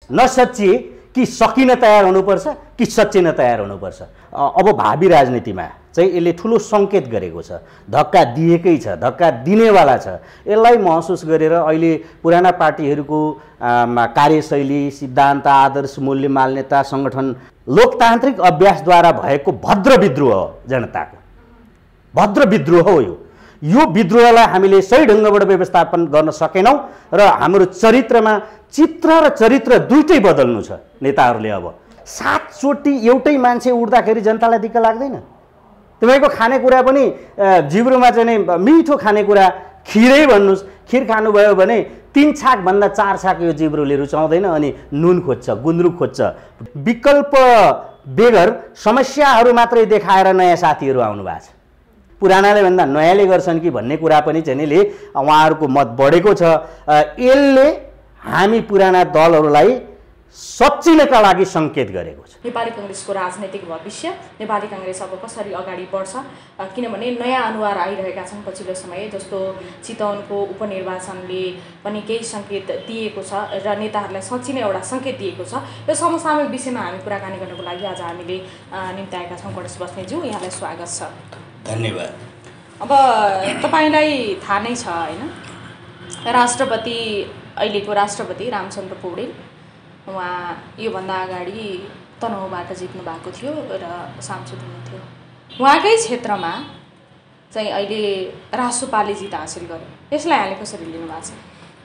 नसच्चिए कि सकिन तयार हुनुपर्छ कि सच्चिन तयार हुनुपर्छ। अब भावी राजनीतिमा चाहिँ यसले ठुलो सङ्केत गरेको छ, धक्का दिएकै छ, धक्का दिनेवाला छ। यसलाई महसुस गरेर अहिले पुराना पार्टीहरूको कार्यशैली, सिद्धान्त, आदर्श, मूल्य, मान्यता, सङ्गठन, लोकतान्त्रिक अभ्यासद्वारा भएको भद्र विद्रोह हो, जनताको भद्र विद्रोह हो। यो विद्रोहलाई हामीले सही ढङ्गबाट व्यवस्थापन गर्न सकेनौँ र हाम्रो चरित्रमा चित्र र चरित्र दुइटै बदल्नु छ। नेताहरूले अब 7 चोटि एउटै मान्छे उड्दाखेरि जनतालाई दिक्क लाग्दैन? तपाईँको खानेकुरा पनि जिब्रोमा चाहिँ मिठो खानेकुरा खिरै भन्नुहोस्, खिर खानुभयो भने 3 छाकभन्दा 4 छाक यो जिब्रोले रुचाउँदैन अनि नुन खोज्छ, गुन्द्रुक खोज्छ। विकल्प बेगर समस्याहरू मात्रै देखाएर नयाँ साथीहरू आउनु भएको छ। पुरानाले भन्दा नयाँले गर्छन् कि भन्ने कुरा पनि चाहिँ नि उहाँहरूको मत बढेको छ। यसले हामी पुराना दलहरूलाई सच्चिनका लागि सङ्केत गरेको छ। नेपाली काङ्ग्रेसको राजनैतिक भविष्य, नेपाली काङ्ग्रेस अब कसरी अगाडि बढ्छ, किनभने नयाँ अनुहार आइरहेका छन् पछिल्लो समय। जस्तो चितवनको उपनिर्वाचनले पनि केही सङ्केत दिएको छ र नेताहरूलाई सच्चिनै एउटा सङ्केत दिएको छ। यो समसामयिक विषयमा हामी कुराकानी गर्नको लागि आज हामीले निम्ताएका छौँ गणेश बस्नेतज्यू, यहाँलाई स्वागत छ। धन्यवाद। अब तपाईँलाई थाहा नै छ होइन, राष्ट्रपति अहिलेको राष्ट्रपति रामचन्द्र पौडेल उहाँ योभन्दा अगाडि तनहुँबाट जित्नु भएको थियो र सांसद हुनुहुन्थ्यो। उहाँकै क्षेत्रमा चाहिँ अहिले रासोपाले जित हासिल गर्यो। यसलाई यहाँले कसरी लिनुभएको छ?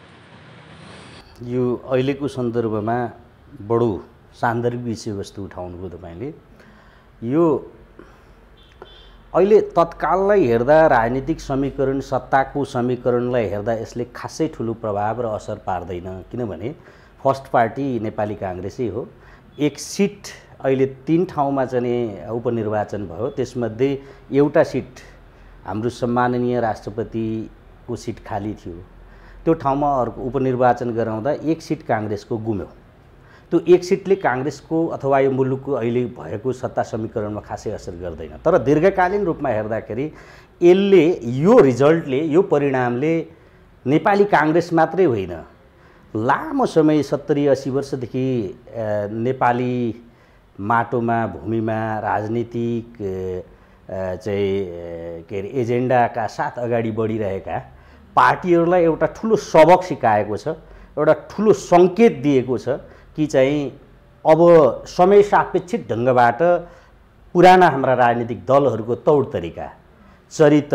यो अहिलेको सन्दर्भमा बडो सान्दर्भिक विषयवस्तु उठाउनुभयो तपाईँले। यो अहिले तत्काललाई हेर्दा राजनीतिक समीकरण, सत्ताको समीकरणलाई हेर्दा यसले खासै ठुलो प्रभाव र असर पार्दैन। किनभने फर्स्ट पार्टी नेपाली काङ्ग्रेसै हो। 1 सिट अहिले 3 ठाउँमा चाहिँ उपनिर्वाचन भयो, त्यसमध्ये एउटा सिट हाम्रो सम्माननीय राष्ट्रपतिको सिट खाली थियो। त्यो ठाउँमा अर्को उपनिर्वाचन गराउँदा 1 सिट काङ्ग्रेसको गुम्यो। त्यो 1 सिटले काङ्ग्रेसको अथवा यो मुलुकको अहिले भएको सत्ता समीकरणमा खासै असर गर्दैन। तर दीर्घकालीन रूपमा हेर्दाखेरि यसले, यो रिजल्टले, यो परिणामले नेपाली काङ्ग्रेस मात्रै होइन, लामो समय 70-80 वर्षदेखि नेपाली माटोमा, भूमिमा राजनीतिक चाहिँ के अरे एजेन्डाका साथ अगाडि बढिरहेका पार्टीहरूलाई एउटा ठुलो सबक सिकाएको छ, एउटा ठुलो सङ्केत दिएको छ कि चाहिँ अब समय सापेक्षित ढङ्गबाट पुराना हाम्रा राजनीतिक दलहरूको तौर तरिका, चरित्र,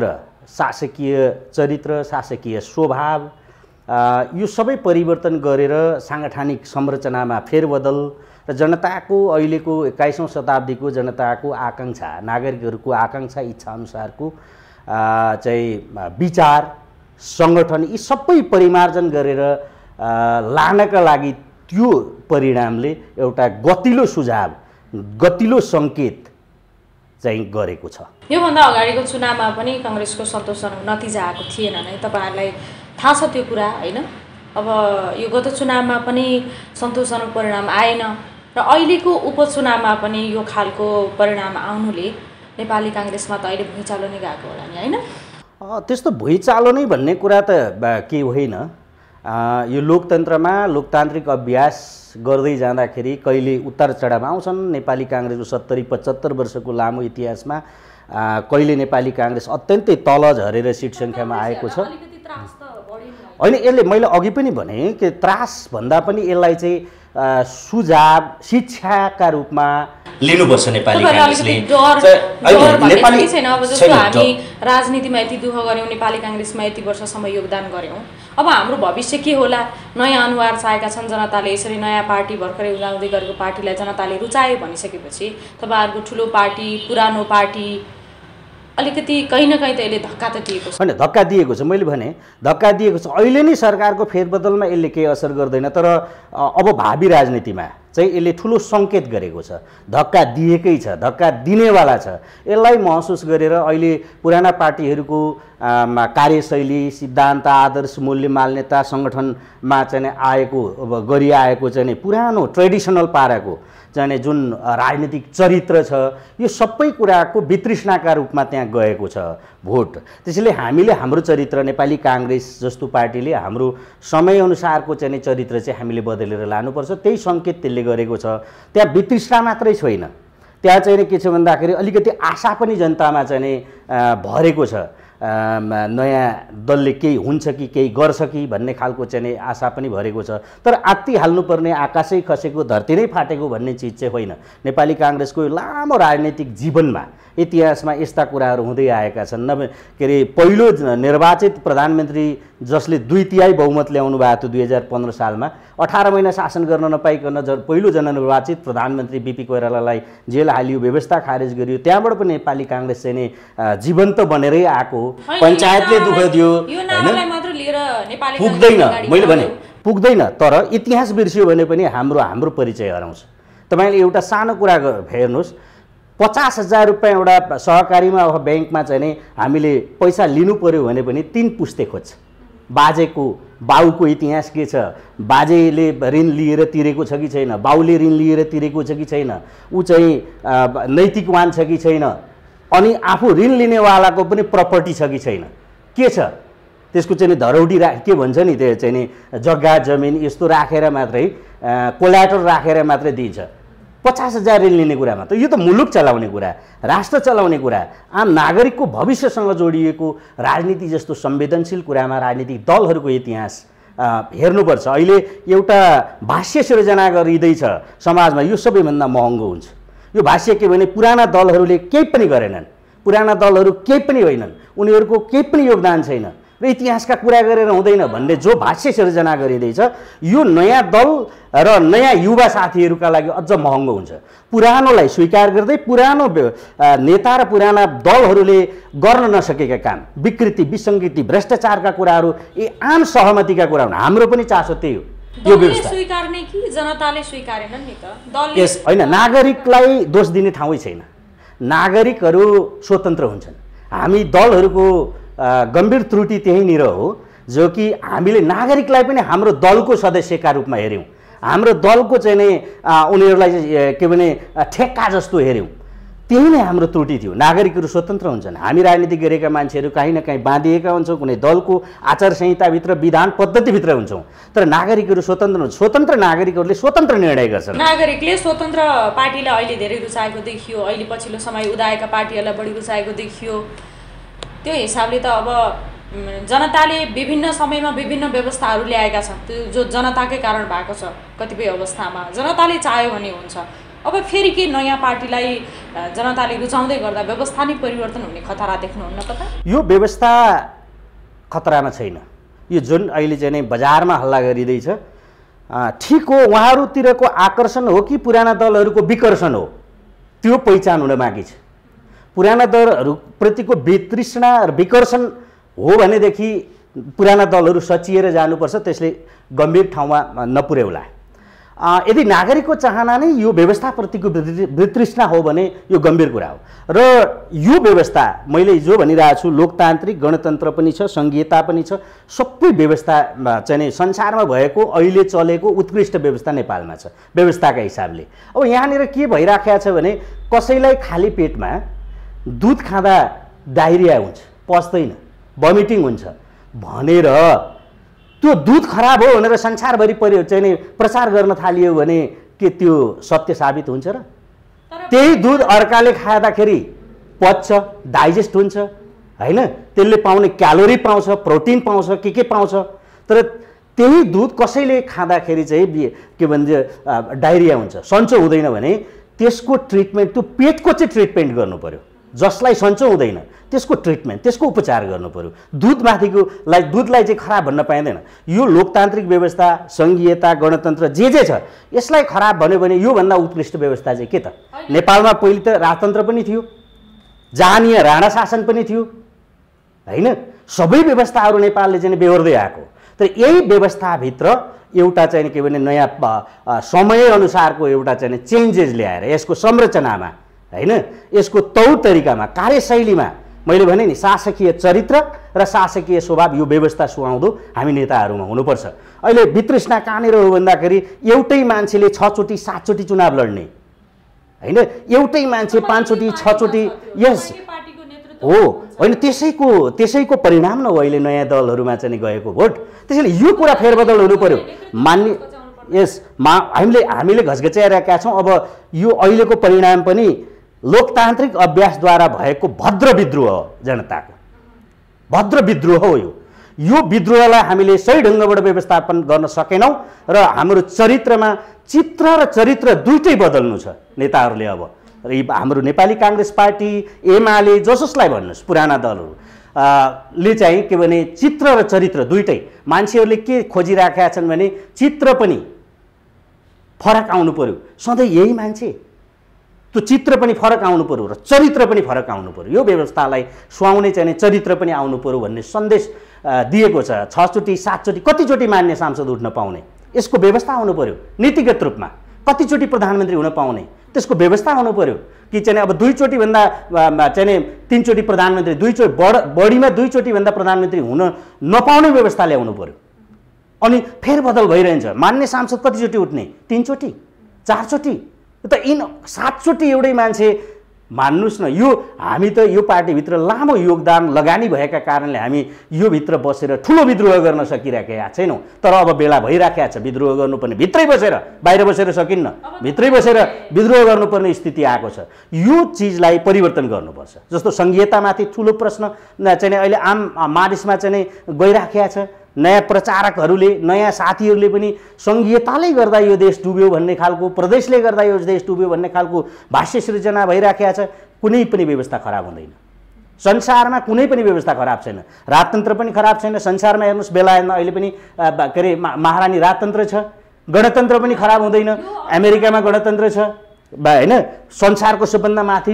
शासकीय स्वभाव, यो सबै परिवर्तन गरेर साङ्गठनिक संरचनामा फेरबदल र जनताको अहिलेको 21औं शताब्दीको जनताको आकाङ्क्षा, नागरिकहरूको आकाङ्क्षा, इच्छा अनुसारको चाहिँ विचार, सङ्गठन, यी सबै परिमार्जन गरेर लानका लागि त्यो परिणामले एउटा गतिलो सुझाव, गतिलो सङ्केत चाहिँ गरेको छ। योभन्दा अगाडिको चुनावमा पनि काङ्ग्रेसको सन्तोषजनक नतिजा आएको थिएन नै, तपाईँहरूलाई थाहा छ त्यो कुरा होइन? अब यो गत चुनावमा पनि सन्तोषजनक परिणाम आएन र अहिलेको उपचुनावमा पनि यो खालको परिणाम आउनुले नेपाली काङ्ग्रेसमा त अहिले भुइँचालो नै गएको होला नि होइन? त्यस्तो भुइँचालो नै भन्ने कुरा त के होइन। यो लोकतन्त्रमा लोकतान्त्रिक अभ्यास गर्दै जाँदाखेरि कहिले उतार चढाव आउँछन्। नेपाली काङ्ग्रेसको 70-75 वर्षको लामो इतिहासमा कहिले नेपाली काङ्ग्रेस अत्यन्तै तल झरेर सिट सङ्ख्यामा आएको छ। होइन, यसले मैले अघि पनि भने कि त्रास भन्दा पनि यसलाई चाहिँ सुझाव, शिक्षाका रूपमा लिनुपर्छ नेपाली काङ्ग्रेसले। हामी राजनीतिमा यति दुःख गऱ्यौँ, नेपाली काङ्ग्रेसमा यति वर्षसम्म योगदान गऱ्यौँ, अब हाम्रो भविष्य के होला? नयाँ अनुहार चाहेका छन् जनताले। यसरी नयाँ पार्टी भर्खरै उदाउँदै गरेको पार्टीलाई जनताले रुचाए भनिसकेपछि तपाईँहरूको ठुलो पार्टी, पुरानो पार्टी अलिकति कहीँ न कहीँ त यसले धक्का त दिएको छ। होइन, धक्का दिएको छ, मैले भने धक्का दिएको छ। अहिले नै सरकारको फेरबदलमा यसले केही असर गर्दैन, तर अब भावी राजनीतिमा चाहिँ यसले ठुलो सङ्केत गरेको छ, धक्का दिएकै छ, धक्का दिनेवाला छ। यसलाई महसुस गरेर अहिले पुराना पार्टीहरूको कार्यशैली, सिद्धान्त, आदर्श, मूल्य, मान्यता, सङ्गठनमा चाहिँ आएको गरिआएको चाहिँ पुरानो ट्रेडिसनल पाराको चाहिँ जुन राजनीतिक चरित्र छ यो सबै कुराको वितृष्णाका रूपमा त्यहाँ गएको छ भोट। त्यसैले हामीले हाम्रो चरित्र नेपाली काङ्ग्रेस जस्तो पार्टीले हाम्रो समयअनुसारको चाहिँ चरित्र चाहिँ हामीले बदलेर लानुपर्छ, त्यही सङ्केत त्यसले गरेको छ। त्यहाँ वितृष्णा मात्रै छैन, त्यहाँ चाहिँ के छ भन्दाखेरि अलिकति आशा पनि जनतामा चाहिँ भरेको छ। नयाँ दलले केही हुन्छ कि केही गर्छ कि भन्ने खालको चाहिँ आशा पनि भरेको छ। तर आत्ति हाल्नुपर्ने आकाशै खसेको धरती नै फाटेको भन्ने चिज चाहिँ होइन। नेपाली काङ्ग्रेसको लामो राजनीतिक जीवनमा इतिहासमा यस्ता कुराहरू हुँदै आएका छन्। के अरे पहिलो निर्वाचित प्रधानमन्त्री जसले 2/3 बहुमत ल्याउनु भएको थियो 2015 सालमा, 18 महिना शासन गर्न नपाइकन पहिलो जननिर्वाचित प्रधानमन्त्री बिपी कोइरालालाई जेल हालियो, व्यवस्था खारेज गरियो। त्यहाँबाट पनि नेपाली काङ्ग्रेस चाहिँ नि जीवन्त बनेरै आएको, पञ्चायतले दुःख दियो पुग्दैन, मैले भने पुग्दैन। तर इतिहास बिर्सियो भने पनि हाम्रो परिचय हराउँछ। तपाईँले एउटा सानो कुरा हेर्नुहोस्, 50,000 रुपियाँ एउटा सहकारीमा अथवा ब्याङ्कमा चाहिँ नि हामीले पैसा लिनु पर्यो भने पनि 3 पुस्ते खोज्छ। बाउको इतिहास के छ, बाजेले ऋण लिएर तिरेको छ कि छैन, बाउले ऋण लिएर तिरेको छ कि छैन, ऊ चाहिँ नैतिकवान छ कि छैन, अनि आफू ऋण लिनेवालाको पनि प्रपर्टी छ कि छैन, के छ त्यसको चाहिँ धरौडी के भन्छ नि, त्यो चाहिँ नि जग्गा जमिन यस्तो राखेर मात्रै कोल्याटर राखेर मात्रै दिन्छ। 50,000 ऋण लिने कुरामा त यो त मुलुक चलाउने कुरा, राष्ट्र चलाउने कुरा, आम नागरिकको भविष्यसँग जोडिएको राजनीति जस्तो संवेदनशील कुरामा राजनीतिक दलहरूको इतिहास हेर्नुपर्छ। अहिले एउटा भाष्य सिर्जना गरिँदैछ समाजमा, यो सबैभन्दा महँगो हुन्छ। यो भाष्य के भने पुराना दलहरूले केही पनि गरेनन्, पुराना दलहरू केही पनि होइनन्, उनीहरूको केही पनि योगदान छैन र इतिहासका कुरा गरेर हुँदैन भन्ने जो भाष्य सिर्जना गरिँदैछ, यो नयाँ दल र नयाँ युवा साथीहरूका लागि अझ महँगो हुन्छ। पुरानोलाई स्वीकार गर्दै पुरानो नेता र पुराना दलहरूले गर्न नसकेका काम, विकृति विसङ्गति भ्रष्टाचारका कुराहरू आम सहमतिका कुरा हुन्। हाम्रो पनि चासो त्यही हो। यो व्यवस्था स्वीकार्ने कि जनताले स्वीकारेनन् नि त, दलले होइन, नागरिकलाई दोष दिने ठाउँै छैन। नागरिकहरू स्वतन्त्र हुन्छन्। हामी दलहरूको गम्भीर त्रुटि त्यहीँनिर हो जो कि हामीले नागरिकलाई पनि हाम्रो दलको सदस्यका रूपमा हेऱ्यौँ, हाम्रो दलको चाहिँ नै उनीहरूलाई के भने ठेक्का जस्तो हेऱ्यौँ। त्यही नै हाम्रो त्रुटि थियो। नागरिकहरू स्वतन्त्र हुन्छन्। हामी राजनीति गरेका मान्छेहरू कहीँ न कहीँ बाँधिएका हुन्छौँ, कुनै दलको आचार संहिताभित्र विधान पद्धतिभित्र हुन्छौँ, तर नागरिकहरू स्वतन्त्र हुन्छन्। स्वतन्त्र नागरिकहरूले स्वतन्त्र निर्णय गर्छन्। नागरिकले स्वतन्त्र पार्टीलाई अहिले धेरै रुचाएको देखियो, अहिले पछिल्लो समय उदाएका पार्टीहरूलाई बढी रुचाएको देखियो। त्यो हिसाबले त अब जनताले विभिन्न समयमा विभिन्न व्यवस्थाहरू ल्याएका छन्, त्यो जो जनताकै कारण भएको छ। कतिपय अवस्थामा जनताले चाह्यो भने हुन्छ। अब फेरि के नयाँ पार्टीलाई जनताले रुचाउँदै गर्दा व्यवस्था नै परिवर्तन हुने खतरा देख्नुहुन्न कता? यो व्यवस्था खतरामा छैन। यो जुन अहिले चाहिँ नै बजारमा हल्ला गरिँदैछ ठिक हो, उहाँहरूतिरको आकर्षण हो कि पुराना दलहरूको विकर्षण हो, त्यो पहिचान हुन बाँकी छ। पुराना दलहरूप्रतिको वितृष्णा र विकर्षण हो भनेदेखि पुराना दलहरू सचिएर जानुपर्छ, त्यसले गम्भीर ठाउँमा नपुर्याउला। यदि नागरिकको चाहना नै यो व्यवस्थाप्रतिको वितृष्णा हो भने यो गम्भीर कुरा हो। र यो व्यवस्था मैले जो भनिरहेको छु, लोकतान्त्रिक गणतन्त्र पनि छ, सङ्घीयता पनि छ, सबै व्यवस्था चाहिँ नै संसारमा भएको अहिले चलेको उत्कृष्ट व्यवस्था नेपालमा छ व्यवस्थाका हिसाबले। अब यहाँनिर के भइराखेको छ भने कसैलाई खाली पेटमा दुध खाँदा डायरिया हुन्छ, पच्दैन, भमिटिङ हुन्छ भनेर त्यो दुध खराब हो भनेर संसारभरि चाहिँ नि प्रचार गर्न थालियो भने के त्यो सत्य साबित हुन्छ र? त्यही दुध अर्काले खाँदाखेरि पच्छ, डाइजेस्ट हुन्छ होइन, त्यसले पाउने क्यालोरी पाउँछ, प्रोटिन पाउँछ, के पाउँछ। तर त्यही दुध कसैले खाँदाखेरि चाहिँ के भन्छ डायरिया हुन्छ, सन्चो हुँदैन भने त्यसको ट्रिटमेन्ट, त्यो पेटको चाहिँ ट्रिटमेन्ट गर्नु पर्यो। जसलाई सन्चो हुँदैन त्यसको ट्रिटमेन्ट, त्यसको उपचार गर्नु पर्यो। दुधलाई चाहिँ खराब भन्न पाइँदैन। यो लोकतान्त्रिक व्यवस्था, सङ्घीयता, गणतन्त्र जे छ यसलाई खराब भन्यो भने योभन्दा उत्कृष्ट व्यवस्था चाहिँ के त? नेपालमा पहिले त राजतन्त्र पनि थियो, जहानीय राणा शासन पनि थियो होइन, सबै व्यवस्थाहरू नेपालले चाहिँ बेहोर्दै आएको। तर यही व्यवस्थाभित्र एउटा चाहिँ के भने नयाँ समयअनुसारको एउटा चाहिँ चेन्जेस ल्याएर यसको संरचनामा होइन, यसको तौर तरिकामा, कार्यशैलीमा मैले भने नि शासकीय चरित्र र शासकीय स्वभाव यो व्यवस्था सुहाउँदो हामी नेताहरूमा हुनुपर्छ। अहिले वितृष्णा कहाँनिर हो भन्दाखेरि एउटै मान्छेले 6 चोटि 7 चोटि चुनाव लड्ने, होइन एउटै मान्छे 5 चोटि 6 चोटि यस हो होइन त्यसैको परिणाम न हो अहिले नयाँ दलहरूमा चाहिँ गएको भोट। त्यसैले यो कुरा फेरबदल हुनु पर्यो मान्ने यस हामीले घचघच्याइरहेका छौँ। अब यो अहिलेको परिणाम पनि लोकतान्त्रिक अभ्यासद्वारा भएको भद्र विद्रोह हो, जनताको भद्र विद्रोह हो। यो विद्रोहलाई हामीले सही ढङ्गबाट व्यवस्थापन गर्न सकेनौँ र हाम्रो चरित्रमा चित्र र चरित्र दुइटै बदल्नु छ नेताहरूले। अब हाम्रो नेपाली काङ्ग्रेस पार्टी, एमाले, जसोसलाई भन्नुहोस् पुराना दलहरू ले चाहिँ के भने चित्र र चरित्र दुइटै मान्छेहरूले के खोजिराखेका छन् भने चित्र पनि फरक आउनु पर्यो। सधैँ यही मान्छे त्यो चित्र पनि फरक आउनु पर्यो र चरित्र पनि फरक आउनु पर्यो। यो व्यवस्थालाई सुहाउने चाहिँ चरित्र पनि आउनु पर्यो भन्ने सन्देश दिएको छ। 6 चोटि 7 चोटि कतिचोटि मान्य सांसद उठ्न पाउने यसको व्यवस्था आउनु पर्यो। नीतिगत रूपमा कतिचोटि प्रधानमन्त्री हुन पाउने त्यसको व्यवस्था आउनु पर्यो कि चाहिँ अब 2 चोटि भन्दा चाहिँ 3 चोटि प्रधानमन्त्री, 2 चोटि बढीमा 2 चोटि भन्दा प्रधानमन्त्री हुन नपाउने व्यवस्था ल्याउनु पर्यो। अनि फेरबदल भइरहन्छ। मान्य सांसद कतिचोटि उठ्ने? 3 चोटि 4 चोटि त 7 चोटि एउटै मान्छे मान्नुस् न। यो हामी त यो पार्टीभित्र लामो योगदान लगानी भएका कारणले हामी यो भित्र बसेर ठुलो विद्रोह गर्न सकिरहेका छैनौँ। तर अब बेला भइराखेको छ विद्रोह गर्नुपर्ने। भित्रै बसेर, बाहिर बसेर सकिन्न, भित्रै बसेर विद्रोह गर्नुपर्ने स्थिति आएको छ। यो चिजलाई परिवर्तन गर्नुपर्छ। जस्तो सङ्घीयतामाथि ठुलो प्रश्न चाहिँ अहिले आम मानिसमा चाहिँ गइराखेको छ। नयाँ प्रचारकहरूले, नयाँ साथीहरूले पनि सङ्घीयताले गर्दा यो देश डुब्यो भन्ने खालको, प्रदेशले गर्दा यो देश डुब्यो भन्ने खालको भाष्य सृजना भइराखेको छ। कुनै पनि व्यवस्था खराब हुँदैन। संसारमा कुनै पनि व्यवस्था खराब छैन। राजतन्त्र पनि खराब छैन। संसारमा हेर्नुहोस् बेलायतमा अहिले पनि के अरे महारानी राजतन्त्र छ। गणतन्त्र पनि खराब हुँदैन। अमेरिकामा गणतन्त्र छ होइन। संसारको सबभन्दा माथि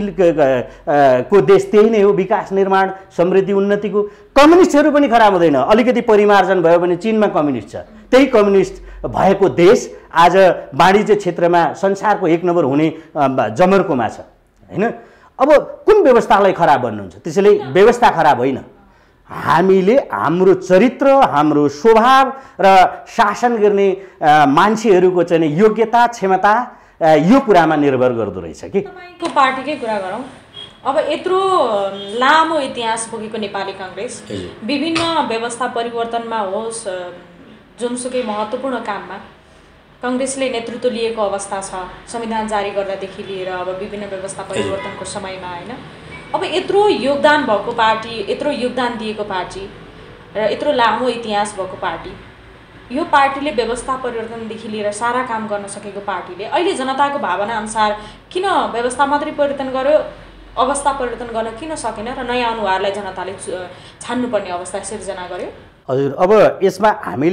को देश त्यही नै हो, विकास, निर्माण, समृद्धि, उन्नतिको। कम्युनिस्टहरू पनि खराब हुँदैन। अलिकति परिमार्जन भयो भने चीनमा कम्युनिस्ट छ। त्यही कम्युनिस्ट भएको देश आज वाणिज्य क्षेत्रमा संसारको 1 नम्बर हुने जमर्कोमा छ होइन। अब कुन व्यवस्थालाई खराब भन्नुहुन्छ? त्यसैले व्यवस्था खराब होइन। हामीले हाम्रो चरित्र, हाम्रो स्वभाव र शासन गर्ने मान्छेहरूको चाहिँ योग्यता, क्षमता यो कुरामा निर्भर गर्दो रहेछ कि। तपाईँको पार्टीकै कुरा गरौँ। अब यत्रो लामो इतिहास बोकेको नेपाली काङ्ग्रेस विभिन्न व्यवस्था परिवर्तनमा होस्, जुनसुकै महत्त्वपूर्ण काममा काङ्ग्रेसले नेतृत्व लिएको अवस्था छ। संविधान जारी गर्दादेखि लिएर अब विभिन्न व्यवस्था परिवर्तनको समयमा होइन। अब यत्रो योगदान भएको पार्टी, यत्रो योगदान दिएको पार्टी र यत्रो लामो इतिहास भएको पार्टी, यो पार्टीले व्यवस्था परिवर्तनदेखि लिएर सारा काम गर्न सकेको पार्टीले अहिले जनताको भावना अनुसार किन व्यवस्था मात्रै परिवर्तन गर्यो, अवस्था परिवर्तन गर्न किन सकेन र नयाँ अनुहारलाई जनताले छान्नुपर्ने अवस्था सिर्जना गर्यो? हजुर, अब यसमा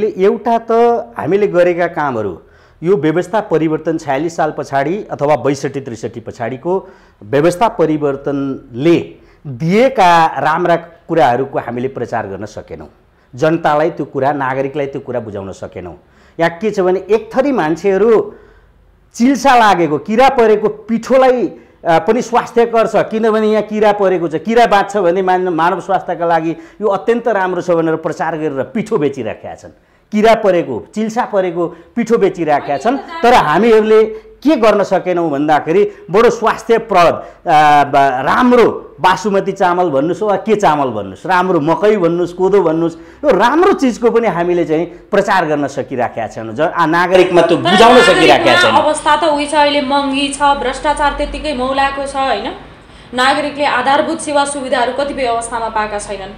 हामीले गरेका कामहरू यो व्यवस्था परिवर्तन 46 साल पछाडि अथवा 62-63 पछाडिको व्यवस्था परिवर्तनले दिएका राम्रा कुराहरूको हामीले प्रचार गर्न सकेनौँ। जनतालाई त्यो कुरा, नागरिकलाई त्यो कुरा बुझाउन सकेनौँ। यहाँ के छ भने एक थरी मान्छेहरू चिल्सा लागेको, किरा परेको पिठोलाई पनि स्वास्थ्यकर छ, किनभने यहाँ किरा परेको छ, किरा बाँच्छ भने मानव स्वास्थ्यका लागि यो अत्यन्त राम्रो छ भनेर प्रचार गरेर पिठो बेचिराखेका छन्। किरा परेको, चिल्सा परेको पिठो बेचिराखेका छन्। तर हामीहरूले के गर्न सकेनौँ भन्दाखेरि बडो स्वास्थ्यप्रद राम्रो बासुमती चामल भन्नुहोस् वा के चामल भन्नुहोस्, राम्रो मकै भन्नुहोस्, कोदो भन्नुहोस्, यो राम्रो चिजको पनि हामीले चाहिँ प्रचार गर्न सकिराखेका छैनौँ। नागरिकमा त्यो बुझाउन सकिराखेका छैनौँ। अवस्था त उही छ, अहिले महँगी छ, भ्रष्टाचार त्यतिकै मौलाको छ होइन। नागरिकले आधारभूत सेवा सुविधाहरू कतिपय अवस्थामा पाएका छैनन्।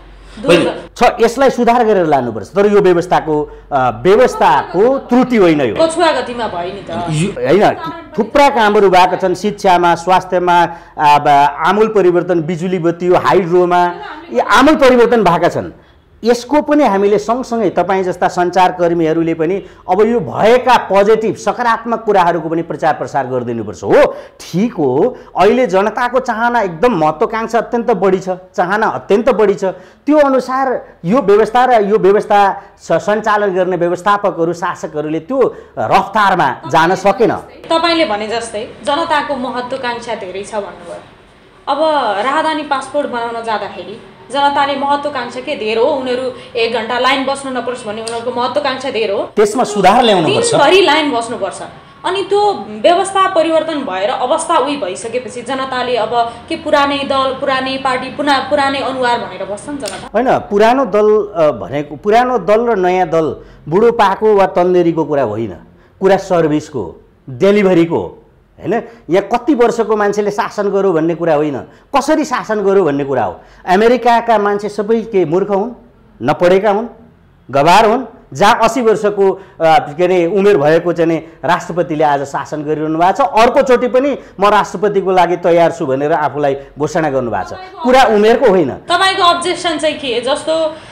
यसलाई सुधार गरेर लानुपर्छ। तर यो व्यवस्थाको त्रुटि होइन, यो कछुवा गतिमा भयो नि त होइन। थुप्रा कामहरू भएका छन् शिक्षामा, स्वास्थ्यमा, आमूल परिवर्तन, बिजुली बत्ती, हाइड्रोमा, यी आमूल परिवर्तन भएका छन्। यसको पनि हामीले सँगसँगै तपाईँ जस्ता सञ्चारकर्मीहरूले पनि अब यो भएका पोजिटिभ सकारात्मक कुराहरूको पनि प्रचार प्रसार गरिदिनुपर्छ। हो, ठिक हो, अहिले जनताको चाहना एकदम महत्त्वाकांक्षा अत्यन्त बढी छ, चाहना अत्यन्त बढी छ। त्यो अनुसार यो व्यवस्था र यो व्यवस्था सञ्चालन गर्ने व्यवस्थापकहरू, शासकहरूले त्यो रफ्तारमा जान सकेन। तपाईँले भने जस्तै जनताको महत्त्वाकांक्षा धेरै छ भन्नुभयो। अब राहदानी पासपोर्ट बनाउन जाँदाखेरि जनताले महत्त्वाकांक्षा के धेर हो, उनीहरू 1 घण्टा लाइन बस्नु नपरोस् भन्ने उनीहरूको महत्त्वाकांक्षा धेर हो। त्यसमा सुधार ल्याउनुपर्छ। दिनभरि लाइन बस्नुपर्छ। अनि त्यो व्यवस्था परिवर्तन भएर अवस्था उही भइसकेपछि जनताले अब के पुरानै दल पुरानै पार्टी पुरानै अनुहार भनेर बस्छन् जनता? होइन, पुरानो दल भनेको पुरानो दल र नयाँ दल बुढोपाको वा तन्देरीको कुरा होइन, कुरा सर्भिसको, डेलिभरीको, होइन? यहाँ कति वर्षको मान्छेले शासन गर्यो भन्ने कुरा होइन, कसरी शासन गर्यो भन्ने कुरा हो। अमेरिकाका मान्छे सबै के मूर्ख हुन्, नपढेका हुन्, गवार हुन्? जहाँ 80 वर्षको के अरे उमेर भएको चाहिँ राष्ट्रपतिले आज शासन गरिरहनु भएको छ, अर्कोचोटि पनि म राष्ट्रपतिको लागि तयार छु भनेर आफूलाई घोषणा गर्नुभएको छ। कुरा उमेरको होइन। तपाईँको अब्जेक्सन चाहिँ के? जस्तो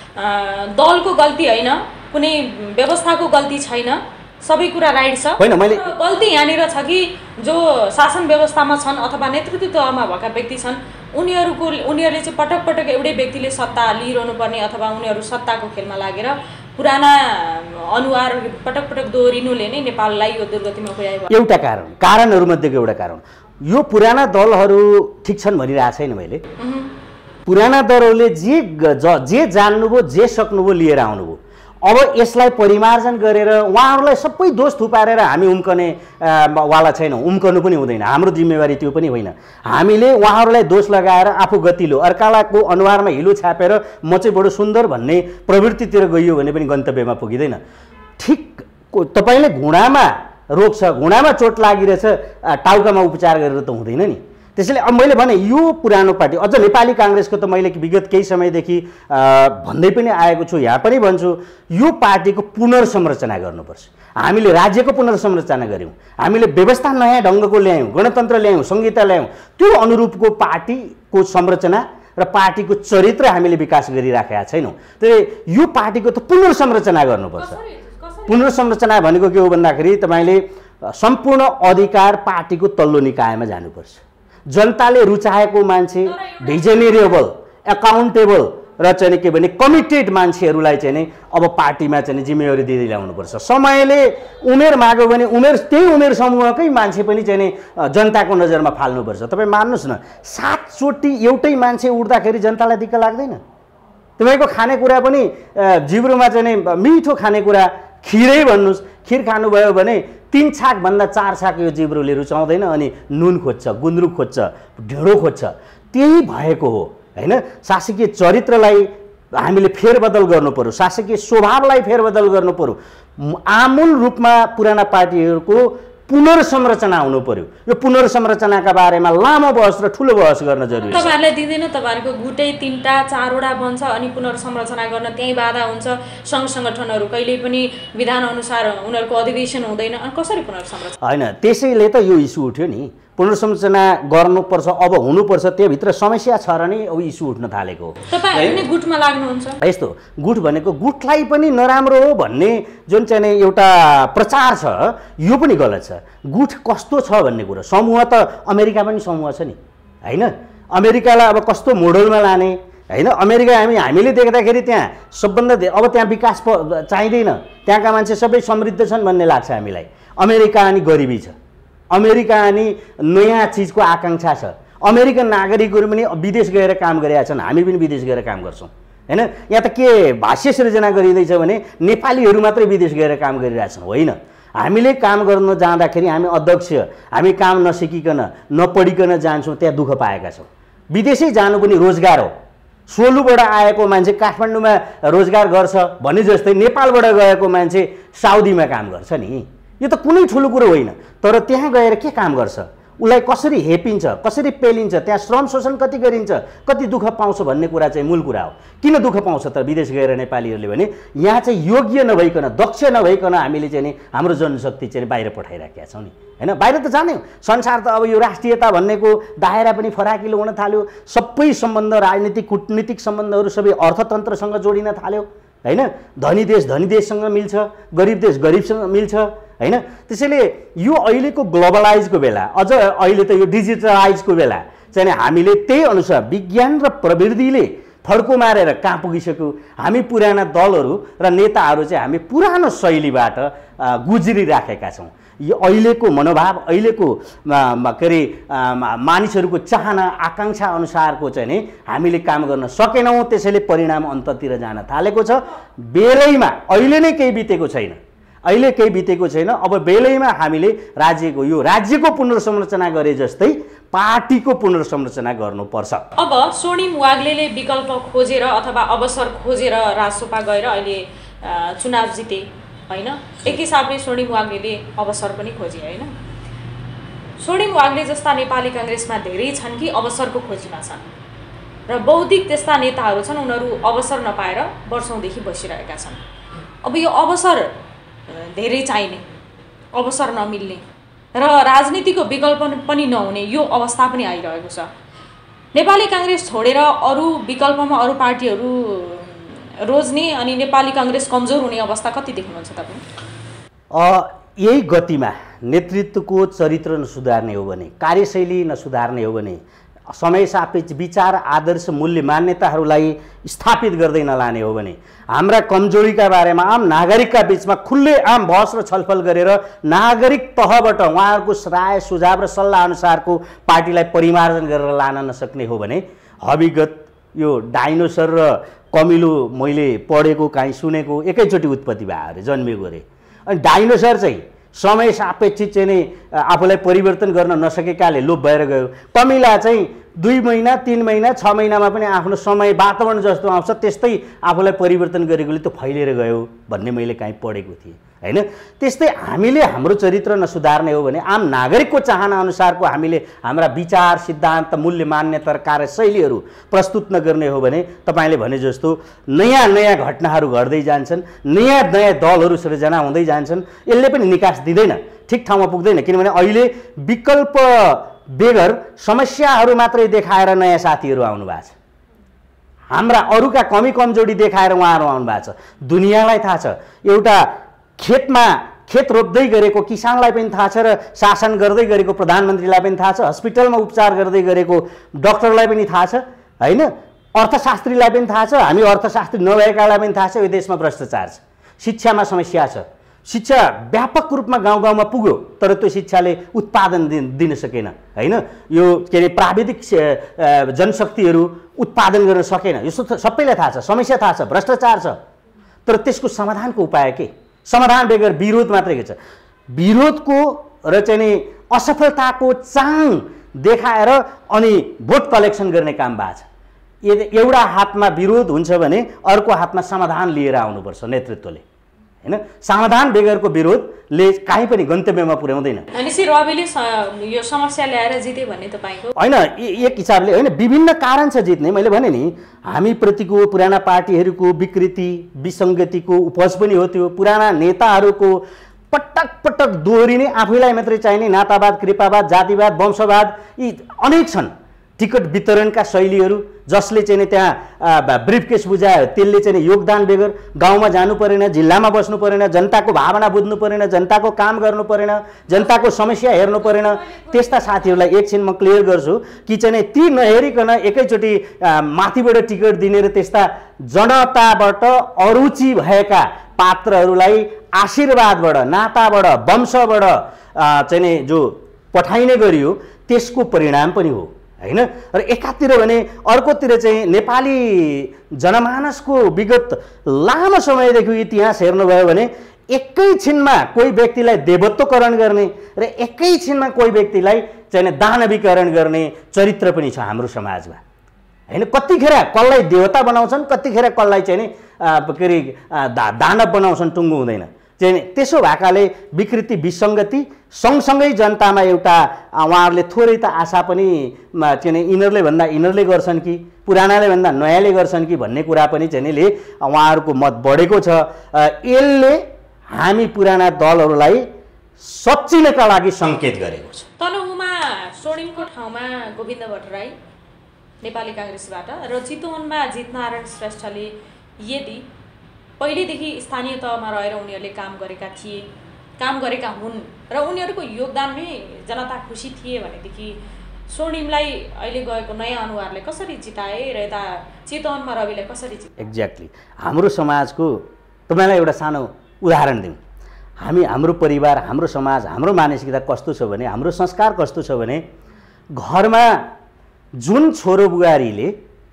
दलको गल्ती होइन, कुनै व्यवस्थाको गल्ती छैन, सबै कुरा राइट छ। होइन, मैले गल्ती यहाँनिर छ कि जो शासन व्यवस्थामा छन् अथवा नेतृत्व तहमा भएका व्यक्ति छन् उनीहरूले चाहिँ पटक पटक एउटै व्यक्तिले सत्ता लिइरहनु पर्ने अथवा उनीहरू सत्ताको खेलमा लागेर पुराना अनुहार पटक पटक दोहोरिनुले नै नेपाललाई यो दुर्गतिमा पुर्यायो। एउटा कारणहरूमध्येको एउटा कारण यो पुराना दलहरू ठिक छन् भनिरहेको छैन मैले। पुराना दलहरूले जे जान्नुभयो जे सक्नुभयो लिएर आउनुभयो। अब यसलाई परिमार्जन गरेर उहाँहरूलाई सबै दोष थुपारेर हामी उम्कने वाला छैनौँ, उम्कनु पनि हुँदैन। हाम्रो जिम्मेवारी त्यो पनि होइन। हामीले उहाँहरूलाई दोष लगाएर आफू गतिलो अर्कालाको अनुहारमा हिलो छापेर म चाहिँ बडो सुन्दर भन्ने प्रवृत्तितिर गइयो भने पनि गन्तव्यमा पुगिँदैन। ठिक तपाईँले घुँडामा रोग छ, घुँडामा चोट लागिरहेछ, टाउकामा उपचार गरेर त हुँदैन नि। त्यसैले अब मैले भने यो पुरानो पार्टी अझ नेपाली काङ्ग्रेसको त मैले विगत केही समयदेखि भन्दै पनि आएको छु, यहाँ पनि भन्छु, यो पार्टीको पुनर्संरचना गर्नुपर्छ। हामीले राज्यको पुनर्संरचना गऱ्यौँ, हामीले व्यवस्था नयाँ ढङ्गको ल्यायौँ, गणतन्त्र ल्यायौँ, संहिता ल्यायौँ, त्यो अनुरूपको पार्टीको संरचना र पार्टीको चरित्र हामीले विकास गरिराखेका छैनौँ। त्यही यो पार्टीको त पुनर्संरचना गर्नुपर्छ। पुनर्संरचना भनेको के हो भन्दाखेरि तपाईँले सम्पूर्ण अधिकार पार्टीको तल्लो निकायमा जानुपर्छ। जनताले रुचाएको मान्छे, भिजनेरेबल, एकाउन्टेबल र चाहिँ के भने कमिटेड मान्छेहरूलाई चाहिँ अब पार्टीमा चाहिँ जिम्मेवारी दिँदै ल्याउनुपर्छ। समयले उमेर माग्यो भने त्यही उमेर समूहकै मान्छे पनि चाहिँ जनताको नजरमा फाल्नुपर्छ। तपाईँ मान्नुहोस् न, 7 चोटि एउटै मान्छे उठ्दाखेरि जनतालाई दिक्क लाग्दैन? तपाईँको खानेकुरा पनि जिब्रोमा चाहिँ मिठो खानेकुरा खिरै भन्नुहोस्, खिर खानुभयो भने 3 छाकभन्दा 4 छाक यो जिब्रोले रुचाउँदैन, अनि नुन खोज्छ, गुन्द्रुक खोज्छ, ढेँडो खोज्छ। त्यही भएको हो, होइन? शासकीय चरित्रलाई हामीले फेरबदल गर्नु पर्यो, शासकीय स्वभावलाई फेरबदल गर्नु पर्यो। आमूल रूपमा पुराना पार्टीहरूको पुनर्संरचना हुनु पर्यो। यो पुनर्संरचनाका बारेमा लामो बहस र ठुलो बहस गर्न जरुरी छ। तपाईहरुले दिँदैन, तपाईहरुको गुटै 3टा 4वटा बन्छ अनि पुनर्संरचना गर्न त्यही बाधा हुन्छ। संघ संगठनहरु कहिल्यै पनि विधान अनुसार उनीहरुको अधिवेशन हुँदैन, अनि कसरी पुनर्संरचना? हैन, त्यसैले त यो इस्यु उठ्यो नि, पुनर्संरचना गर्नुपर्छ, अब हुनुपर्छ। त्यभित्र समस्या छ र नि अब इस्यु उठ्न थालेको। तपाईहरुले गुटमा लाग्नुहुन्छ? यस्तो गुट भनेको गुटलाई पनि नराम्रो हो भन्ने जुन चाहिँ एउटा प्रचार छ, यो पनि गलत छ। गुट कस्तो छ भन्ने कुरा, समूह त अमेरिका पनि समूह छ नि, हैन? अमेरिकालाई अब कस्तो मोडलमा लाने, हैन? अमेरिका हामीले देख्दाखेरि त्यहाँ सबभन्दा अब त्यहाँ विकास चाहिँदैन, त्यहाँका मान्छे सबै समृद्ध छन् भन्ने लाग्छ हामीलाई। अमेरिका अनि गरिबी छ, अमेरिका अनि नयाँ चिजको आकाङ्क्षा छ। अमेरिकन नागरिकहरू पनि विदेश गएर काम गरेका छन्, हामी पनि विदेश गएर काम गर्छौँ, हैन? यहाँ त के भाष्य सृजना गरिँदैछ भने नेपालीहरू मात्रै विदेश गएर काम गरिरहेछन्, होइन। हामीले काम गर्न जाँदाखेरि हामी अध्यक्ष, हामी काम नसिकिकन नपढिकन जान्छौँ, त्यहाँ दुःख पाएका छौँ। विदेशै जानु पनि रोजगार हो। सोलुबाट आएको मान्छे काठमाडौँमा रोजगार गर्छ भने जस्तै नेपालबाट गएको मान्छे साउदीमा काम गर्छ नि। यो त कुनै ठुलो कुरो होइन। तर त्यहाँ गएर के काम गर्छ, उसलाई कसरी हेपिन्छ, कसरी पेलिन्छ, त्यहाँ श्रम शोषण कति गरिन्छ, कति दुःख पाउँछ भन्ने कुरा चाहिँ मूल कुरा हो। किन दुःख पाउँछ त विदेश गएर नेपालीहरूले भने यहाँ चाहिँ योग्य नभइकन, दक्ष नभइकन हामीले चाहिँ नि हाम्रो जनशक्ति चाहिँ बाहिर पठाइराखेका छौँ नि, हैन? बाहिर त जाने संसार त अब यो राष्ट्रियता भन्नेको दायरा पनि फराकिलो हुन थाल्यो। सबै सम्बन्ध, राजनीतिक कुटनीतिक सम्बन्धहरू सबै अर्थतन्त्रसँग जोडिन थाल्यो, हैन? धनी देश धनी देशसँग मिल्छ, गरिब देश गरिबसँग मिल्छ, हैन? त्यसैले यो अहिलेको ग्लोबलाइजको बेला, अझ अहिले त यो डिजिटलाइजको बेला चाहिँ हामीले त्यही अनुसार विज्ञान र प्रविधिले फड्को मारेर कहाँ पुगिसक्यो। हामी पुराना दलहरू र नेताहरू चाहिँ हामी पुरानो शैलीबाट गुज्रिराखेका छौँ। यो अहिलेको मनोभाव, अहिलेको के अरे मानिसहरूको चाहना आकाङ्क्षा अनुसारको चाहिँ नि हामीले काम गर्न सकेनौँ। त्यसैले परिणाम अन्ततिर जान थालेको छ। बेलैमा अहिले नै केही बितेको छैन, अहिले केही बितेको छैन। अब बेलैमा हामीले राज्यको पुनर्संरचना गरे जस्तै पार्टीको पुनर्संरचना गर्नुपर्छ। अब स्वर्णिम वाग्लेले विकल्प खोजेर अथवा अवसर खोजेर राजसपा गएर अहिले चुनाव जिते होइन। एक हिसाबले स्वर्णिम वाग्लेले अवसर पनि खोजे होइन। स्वर्णिम वाग्ले जस्ता नेपाली काङ्ग्रेसमा धेरै छन् कि अवसरको खोजीमा छन् र बौद्धिक त्यस्ता नेताहरू छन् उनीहरू अवसर नपाएर वर्षौँदेखि बसिरहेका छन्। अब यो अवसर धेरै चाहिने, अवसर नमिल्ने र राजनीतिको विकल्प पनि नहुने यो अवस्था पनि आइरहेको छ। नेपाली काङ्ग्रेस छोडेर अरू विकल्पमा अरू पार्टीहरू रोज्ने अनि नेपाली काङ्ग्रेस कमजोर हुने अवस्था कति देख्नुहुन्छ तपाईँ? यही गतिमा नेतृत्वको चरित्र नसुधार्ने हो भने, कार्यशैली नसुधार्ने हो भने, समय सापेक्ष विचार आदर्श मूल्य मान्यताहरूलाई स्थापित गर्दै नलाने हो भने, हाम्रा कमजोरीका बारेमा आम नागरिकका बीचमा खुल्ले आम बहस र छलफल गरेर नागरिक तहबाट उहाँहरूको राय सुझाव र सल्लाह अनुसारको पार्टीलाई परिमार्जन गरेर लान नसक्ने हो भने हविगत यो डाइनोसर र कमिलो मैले पढेको काहीँ सुनेको एकैचोटि उत्पत्ति भयो अरे, जन्मिएको अरे। अनि डाइनोसर चाहिँ समय सापेक्षित चाहिँ नै आफूलाई परिवर्तन गर्न नसकेकाले लोप भएर गयो। कमिला चाहिँ 2 महिना 3 महिना 6 महिनामा पनि आफ्नो समय वातावरण जस्तो आउँछ त्यस्तै आफूलाई परिवर्तन गरेकोले त्यो फैलिएर गयो भन्ने मैले काहीँ पढेको थिएँ होइन। त्यस्तै हामीले हाम्रो चरित्र नसुधार्ने हो भने, आम नागरिकको चाहना अनुसारको हामीले हाम्रा विचार सिद्धान्त मूल्य मान्यता र कार्यशैलीहरू प्रस्तुत नगर्ने हो भने तपाईँले भने जस्तो नयाँ नयाँ घटनाहरू घट्दै जान्छन्, नयाँ नयाँ दलहरू सृजना हुँदै जान्छन्। यसले पनि निकास दिँदैन, ठिक ठाउँमा पुग्दैन। किनभने अहिले विकल्प बेगर समस्याहरू मात्रै देखाएर नयाँ साथीहरू आउनु भएको छ। हाम्रा अरूका कमी कमजोरी देखाएर उहाँहरू आउनु भएको छ। दुनियाँलाई थाहा छ, एउटा खेत रोप्दै गरेको किसानलाई पनि थाहा छ र शासन गर्दै गरेको प्रधानमन्त्रीलाई पनि थाहा छ, हस्पिटलमा उपचार गर्दै गरेको डाक्टरलाई पनि थाहा छ होइन, अर्थशास्त्रीलाई पनि थाहा छ, हामी अर्थशास्त्री नभएकालाई पनि थाहा छ यो देशमा भ्रष्टाचार छ, शिक्षामा समस्या छ। शिक्षा व्यापक रूपमा गाउँ गाउँमा पुग्यो तर त्यो शिक्षाले उत्पादन दिन सकेन होइन। यो के अरे प्राविधिक जनशक्तिहरू उत्पादन गर्न सकेन, यो सबैलाई थाहा छ। समस्या थाहा छ, भ्रष्टाचार छ, तर त्यसको समाधानको उपाय के? समाधान बेगर विरोध मात्रै छ। विरोधको र चाहिँ नि असफलताको चाङ देखाएर अनि भोट कलेक्सन गर्ने काम भएको छ। एउटा हातमा विरोध हुन्छ भने अर्को हातमा समाधान लिएर आउनुपर्छ नेतृत्वले होइन। समाधान बेगरको विरोधले कहीँ पनि गन्तव्यमा पुर्याउँदैन। निसी रविले यो समस्या ल्याएर जिते भन्ने तपाईँको होइन, एक हिसाबले होइन, विभिन्न कारण छ जित्ने। मैले भने नि हामी प्रतिको पुराना पार्टीहरूको विकृति विसङ्गतिको उपज पनि हो त्यो। पुराना नेताहरूको पटक पटक दोहोरिने आफैलाई मात्रै चाहिने नातावाद, कृपावाद, जातिवाद, वंशवाद यी अनेक छन्। टिकट वितरणका शैलीहरू जसले चाहिँ त्यहाँ ब्रिफकेस बुझायो त्यसले चाहिँ योगदान बेगर गाउँमा जानु परेन, जिल्लामा बस्नु परेन, जनताको भावना बुझ्नु परेन, जनताको काम गर्नु परेन, जनताको समस्या हेर्नु परेन। त्यस्ता साथीहरूलाई एकछिन म क्लियर गर्छु कि चाहिँ ती नहेरिकन एकैचोटि माथिबाट टिकट दिने र त्यस्ता जनताबाट अरुचि भएका पात्रहरूलाई आशीर्वादबाट, नाताबाट, वंशबाट चाहिँ जो पठाइने गरियो त्यसको परिणाम पनि हो होइन। र एकातिर भने अर्कोतिर चाहिँ नेपाली जनमानसको विगत लामो समयदेखि इतिहास हेर्नुभयो भने एकैछिनमा कोही व्यक्तिलाई देवत्वकरण गर्ने र एकैछिनमा कोही व्यक्तिलाई चाहिँ दानवीकरण गर्ने चरित्र पनि छ हाम्रो समाजमा होइन। कतिखेर कसलाई देवता बनाउँछन्, कतिखेर कसलाई चाहिँ के अरे दानव बनाउँछन्, टुङ्गो हुँदैन चाहिँ। त्यसो भएकाले विकृति विसङ्गति सँगसँगै जनतामा एउटा उहाँहरूले थोरै त आशा पनि चाहिँ यिनीहरूले भन्दा यिनीहरूले गर्छन् कि पुरानाले भन्दा नयाँले गर्छन् कि भन्ने कुरा पनि चाहिँ उहाँहरूको मत बढेको छ। यसले हामी पुराना दलहरूलाई सच्चिनका लागि सङ्केत गरेको छ। तनहुँमा स्वर्णिमको ठाउँमा गोविन्द भट्टराई नेपाली काङ्ग्रेसबाट र चितवनमा जितनारायण श्रेष्ठले यदि पहिलेदेखि स्थानीय तहमा रहेर उनीहरूले काम गरेका हुन् र उनीहरूको योगदानमै जनता खुसी थिए भनेदेखि स्वर्णिमलाई अहिले गएको नयाँ अनुहारले कसरी जिताए र यता चितवनमा रविलाई कसरी जिताए? एक्ज्याक्टली हाम्रो समाजको तपाईँलाई एउटा सानो उदाहरण दिउँ। हाम्रो परिवार, हाम्रो समाज, हाम्रो मानसिकता कस्तो छ भने, हाम्रो संस्कार कस्तो छ भने घरमा जुन छोरो बुहारीले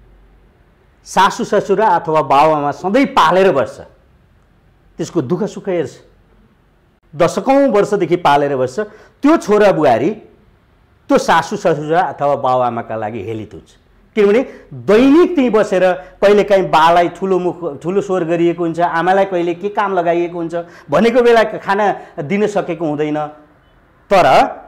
सासू ससुरा अथवा बाबुआमा सधैँ पालेर बस्छ त्यसको दुःख सुख हेर्छ दशकौं वर्षदेखि पालेर बस्छ, त्यो छोरा बुहारी त्यो सासू ससुरा अथवा बाबुआमाका लागि हेलितुज। किनभने दैनिक त्यहीँ बसेर कहिलेकाहीँ बालाई ठुलो स्वर गरिएको हुन्छ, आमालाई कहिले के काम लगाइएको हुन्छ, भनेको बेला खाना दिन सकेको हुँदैन। तर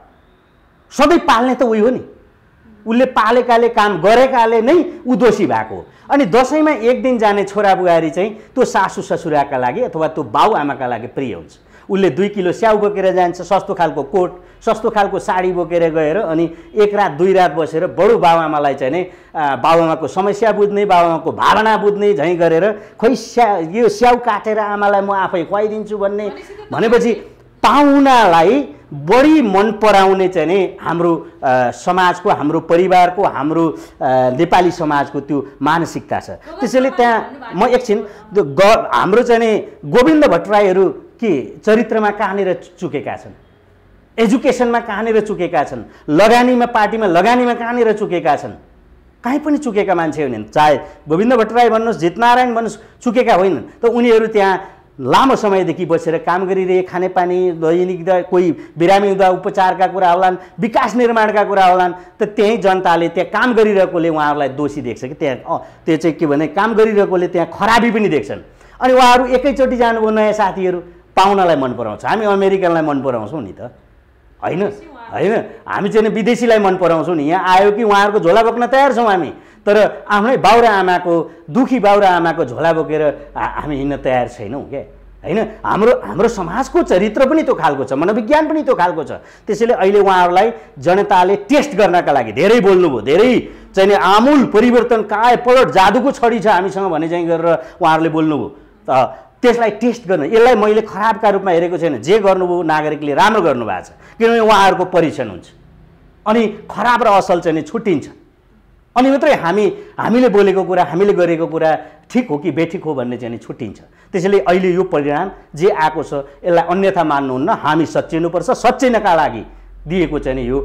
सधैँ पाल्ने त उही हो नि, उसले पालेकाले काम गरेकाले नै ऊ दोषी भएको हो। अनि दसैँमा एक दिन जाने छोरा बुहारी चाहिँ त्यो सासू ससुराका लागि अथवा त्यो बाबुआमाका लागि प्रिय हुन्छ। उसले 2 किलो स्याउ बोकेर जान्छ, सस्तो खालको कोट, सस्तो खालको साडी बोकेर गएर अनि 1 रात 2 रात बसेर बडो बाबुआमालाई चाहिँ नै बाबुआमाको समस्या बुझ्ने, बाबुआमाको भावना बुझ्ने झैँ गरेर खोइ यो स्याउ काटेर आमालाई म आफै खुवाइदिन्छु भन्ने भनेपछि पाहुनालाई बढी मन पराउने चाहिँ नि हाम्रो समाजको, हाम्रो परिवारको, हाम्रो नेपाली समाजको त्यो मानसिकता छ। त्यसैले त्यहाँ म एकछिन हाम्रो चाहिँ नि गोविन्द भट्टराईहरू के चरित्रमा कहाँनिर चुकेका छन्, एजुकेसनमा कहाँनिर चुकेका छन्, लगानीमा पार्टीमा लगानीमा कहाँनिर चुकेका छन्, कहीँ पनि चुकेका मान्छे होइनन्। चाहे गोविन्द भट्टराई भन्नुहोस्, जितनारायण भन्नुहोस्, चुकेका होइनन्। त उनीहरू त्यहाँ लामो समयदेखि बसेर काम गरिरहे, खानेपानी दैनिक कोही बिरामी हुँदा उपचारका कुरा होलान्, विकास निर्माणका कुरा होलान्। त त्यही जनताले त्यहाँ काम गरिरहेकोले उहाँहरूलाई दोषी देख्छ कि त्यहाँ त्यो चाहिँ के भने काम गरिरहेकोले त्यहाँ खराबी पनि देख्छन्। अनि उहाँहरू एकैचोटि जानुभयो, नयाँ साथीहरू पाहुनालाई मन पराउँछ, हामी अमेरिकनलाई मन पराउँछौँ नि त, होइन होइन, हामी चाहिँ विदेशीलाई मन पराउँछौँ नि। यहाँ आयो कि उहाँहरूको झोला बोक्न तयार छौँ हामी, तर आफ्नै बाउरा आमाको दुखी बाउरा आमाको झोला बोकेर हामी हिँड्न तयार छैनौँ क्या, होइन। हाम्रो समाजको चरित्र पनि त्यो खालको छ, मनोविज्ञान पनि त्यो खालको छ। त्यसैले अहिले उहाँहरूलाई जनताले टेस्ट गर्नका लागि धेरै बोल्नुभयो, धेरै चाहिँ आमूल परिवर्तन, काय पलट जादुको छडी छ हामीसँग भने चाहिँ गरेर उहाँहरूले बोल्नुभयो। त्यसलाई टेस्ट गर्न, यसलाई मैले खराबका रूपमा हेरेको छैन। जे गर्नुभयो नागरिकले राम्रो गर्नुभएको छ, किनभने उहाँहरूको परीक्षण हुन्छ अनि खराब र असल चाहिँ छुट्टिन्छ। अनि मात्रै हामीले बोलेको कुरा, हामीले गरेको कुरा ठिक हो कि बेठिक हो भन्ने चाहिँ छुट्टिन्छ। त्यसैले अहिले यो परिणाम जे आएको छ यसलाई अन्यथा मान्नुहुन्न, हामी सच्चिनुपर्छ। सच्चिनका लागि दिएको चाहिँ यो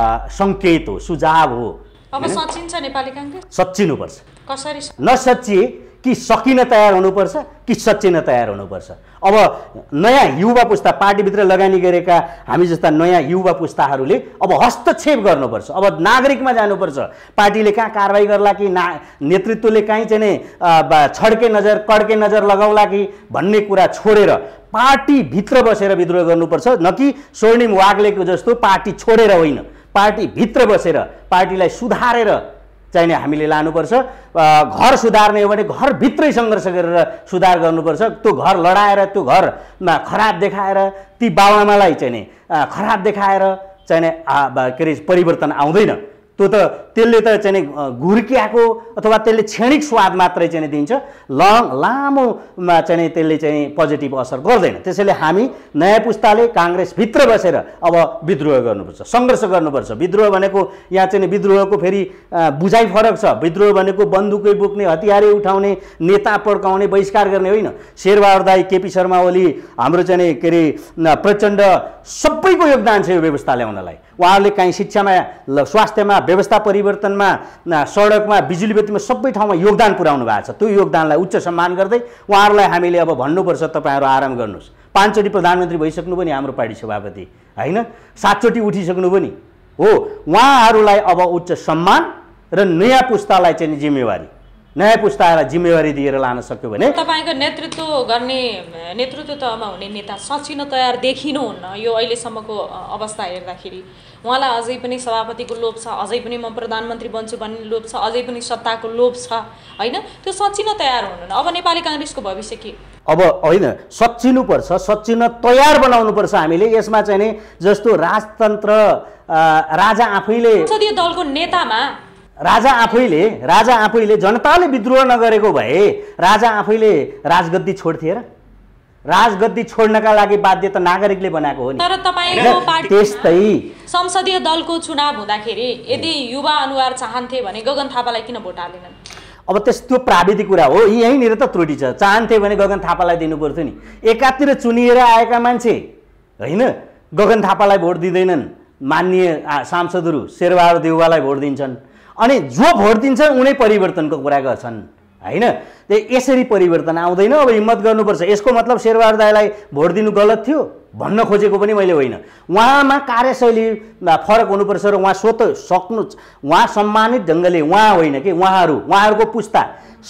सङ्केत हो, सुझाव हो। अब सच्चिन्छ नेपाली काङ्ग्रेस, सच्चिनुपर्छ। कसरी नसच्चिए कि सकिन तयार हुनुपर्छ कि सच्चिन तयार हुनुपर्छ। अब नयाँ युवा पुस्ता, पार्टीभित्र लगानी गरेका हामी जस्ता नयाँ युवा पुस्ताहरूले अब हस्तक्षेप गर्नुपर्छ। अब नागरिकमा जानुपर्छ। पार्टीले कहाँ कारवाही गर्ला कि नेतृत्वले कहीँ चाहिँ नै छड्के नजर कड्के नजर लगाउला कि भन्ने कुरा छोडेर पार्टीभित्र बसेर विद्रोह गर्नुपर्छ। न कि स्वर्णिम वाग्लेको जस्तो पार्टी छोडेर होइन, पार्टीभित्र बसेर पार्टीलाई सुधारेर चाहिने हामीले लानुपर्छ। घर सुधार्ने हो भने घरभित्रै सङ्घर्ष गरेर सुधार गर्नुपर्छ। त्यो घर लडाएर, त्यो घरमा खराब देखाएर, ती बाबुआमालाई चाहिँ नि खराब देखाएर चाहिँ के अरे परिवर्तन आउँदैन। त्यो त त्यसले त चाहिँ घुर्किएको अथवा त्यसले क्षणिक स्वाद मात्रै चाहिँ दिन्छ, लामोमा चाहिँ त्यसले चाहिँ पोजिटिभ असर गर्दैन। त्यसैले हामी नयाँ पुस्ताले काङ्ग्रेसभित्र बसेर अब विद्रोह गर्नुपर्छ, सङ्घर्ष गर्नुपर्छ। विद्रोह भनेको यहाँ चाहिँ विद्रोहको फेरि बुझाइ फरक छ। विद्रोह भनेको बन्दुकै बोक्ने, हतियारै उठाउने, नेता पड्काउने, बहिष्कार गर्ने होइन। शेरबहादुर दाई, केपी शर्मा ओली, हाम्रो चाहिँ के अरे प्रचण्ड, सबैको योगदान छ यो व्यवस्था ल्याउनलाई। उहाँहरूले काहीँ शिक्षामा, स्वास्थ्यमा, व्यवस्था परिवर्तनमा, सडकमा, बिजुली बत्तीमा सबै ठाउँमा योगदान पुर्याउनु भएको छ। त्यो योगदानलाई उच्च सम्मान गर्दै उहाँहरूलाई हामीले अब भन्नुपर्छ तपाईँहरू आराम गर्नुहोस्। 5 चोटि प्रधानमन्त्री भइसक्नु पनि हाम्रो पार्टी सभापति, होइन, 7 चोटि उठिसक्नु पनि हो। उहाँहरूलाई अब उच्च सम्मान र नयाँ पुस्तालाई चाहिँ जिम्मेवारी, नयाँ पुस्तालाई जिम्मेवारी दिएर लान सक्यो भने तपाईँको नेतृत्व गर्ने, नेतृत्वमा हुने नेता सचिन तयार देखिनुहुन्न यो अहिलेसम्मको अवस्था हेर्दाखेरि। उहाँलाई अझै पनि सभापतिको लोभ छ, अझै पनि म प्रधानमन्त्री बन्छु भन्ने लोभ छ, अझै पनि सत्ताको लोभ छ, होइन। त्यो सचिन तयार हुनुहुन्न। अब नेपाली काङ्ग्रेसको भविष्य के? अब होइन, सच्चिनुपर्छ, सच्चिन तयार बनाउनुपर्छ हामीले। यसमा चाहिँ नि जस्तो राजतन्त्र, राजा आफैले, संसदीय दलको नेतामा राजा आफैले जनताले विद्रोह नगरेको भए राजा आफैले राजगद्दी छोड्थे र? राजगद्दी छोड्नका लागि बाध्य त नागरिकले बनाएको हो नि। तर तपाईको पार्टी त्यस्तै संसदीय दलको चुनाव हुँदाखेरि यदि युवा अनुहार चाहन्थे भने गगन थापालाई किन भोट हालेनन्? अब त्यस्तो प्राविधिक कुरा हो, यहीँनिर त त्रुटि छ। चाहन्थे भने गगन थापालाई दिनु पर्थ्यो नि। एकातिर चुनिएर आएका मान्छे, होइन, गगन थापालाई भोट दिँदैनन्। माननीय सांसदहरू शेरबहादुर देउवालाई भोट दिन्छन्। अनि जो भोट दिन्छन् उनै परिवर्तनको कुरा गर्छन्, होइन। यसरी परिवर्तन आउँदैन। अब हिम्मत गर्नुपर्छ। यसको मतलब शेरबहादुर दाइलाई भोट दिनु गलत थियो? भन्न खोजेको पनि मैले होइन। उहाँमा कार्यशैली फरक हुनुपर्छ र उहाँ स्वतः सक्नु, उहाँ सम्मानित ढङ्गले, उहाँ होइन कि उहाँहरूको पुस्ता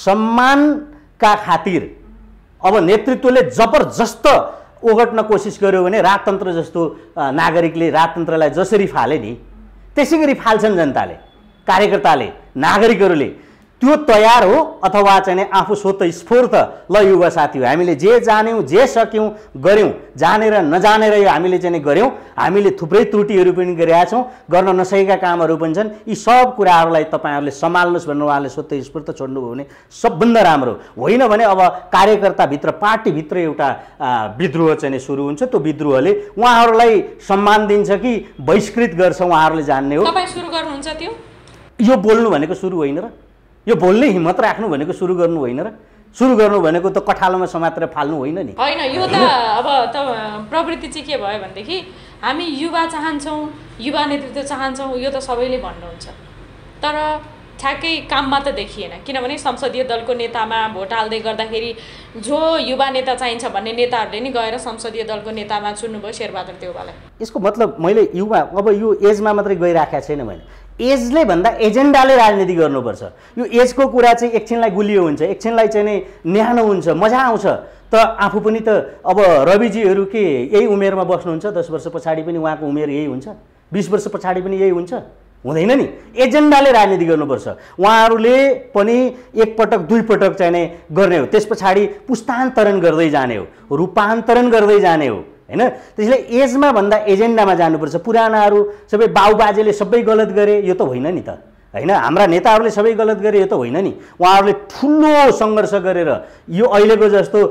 सम्मानका खातिर अब नेतृत्वले जबरजस्त ओगट्न कोसिस गर्यो भने राजतन्त्र जस्तो नागरिकले राजतन्त्रलाई जसरी फाले नि त्यसै गरी फाल्छन् जनताले, कार्यकर्ताले, नागरिकहरूले। त्यो तयार हो अथवा चाहिँ आफू स्वतः स्फूर्त ल युवा साथी हो, हामीले जे जान्यौँ जे सक्यौँ गऱ्यौँ, जानेर नजानेर यो हामीले चाहिँ गऱ्यौँ, हामीले थुप्रै त्रुटिहरू पनि गरेका छौँ, गर्न नसकेका कामहरू पनि छन्, यी सब कुराहरूलाई तपाईँहरूले सम्हाल्नुहोस् भनेर उहाँले स्वतः स्फूर्त छोड्नुभयो भने सबभन्दा राम्रो। होइन भने अब कार्यकर्ताभित्र पार्टीभित्र एउटा विद्रोह चाहिँ सुरु हुन्छ। त्यो विद्रोहले उहाँहरूलाई सम्मान दिन्छ कि बहिष्कृत गर्छ उहाँहरूले जान्ने हो। तपाईँ सुरु गर्नुहुन्छ त्यो? यो बोल्नु भनेको सुरु होइन र? यो बोल्ने हिम्मत राख्नु भनेको सुरु गर्नु होइन र? सुरु गर्नु भनेको त कठालोमा समातेर फाल्नु होइन नि। होइन, यो त अब त प्रवृत्ति चाहिँ के भयो भनेदेखि हामी युवा चाहन्छौँ, युवा नेतृत्व चाहन्छौँ, यो त सबैले भन्नुहुन्छ, तर ठ्याक्कै काममा त देखिएन। किनभने संसदीय दलको नेतामा भोट हाल्दै गर्दाखेरि जो युवा नेता चाहिन्छ भन्ने नेताहरूले नि गएर संसदीय दलको नेतामा चुन्नुभयो शेरबहादुर देउवालाई। यसको मतलब मैले युवा अब यो एजमा मात्रै गइराखेको छैन मैले, एजले भन्दा एजेन्डाले राजनीति गर्नुपर्छ। यो एजको कुरा चाहिँ एकछिनलाई गुलियो हुन्छ, एकछिनलाई चाहिँ नै न्यानो हुन्छ, मजा आउँछ। त आफू पनि त अब रविजीहरू के यही उमेरमा बस्नुहुन्छ, 10 वर्ष पछाडि पनि उहाँको उमेर यही हुन्छ, 20 वर्ष पछाडि पनि यही हुन्छ, हुँदैन नि। एजेन्डाले राजनीति गर्नुपर्छ। उहाँहरूले पनि एकपटक दुईपटक चाहिँ नै गर्ने हो, त्यस पछाडि पुस्तान्तरण गर्दै जाने हो, रूपान्तरण गर्दै जाने हो हैन। त्यसले एजमा भन्दा एजेन्डामा जानुपर्छ। पुरानाहरू सबै बाउबाजेले सबै गलत गरे यो त होइन नि त हैन, हाम्रा नेताहरूले सबै गलत गरे यो त होइन नि। उहाँहरूले ठुलो सङ्घर्ष गरेर यो अहिलेको जस्तो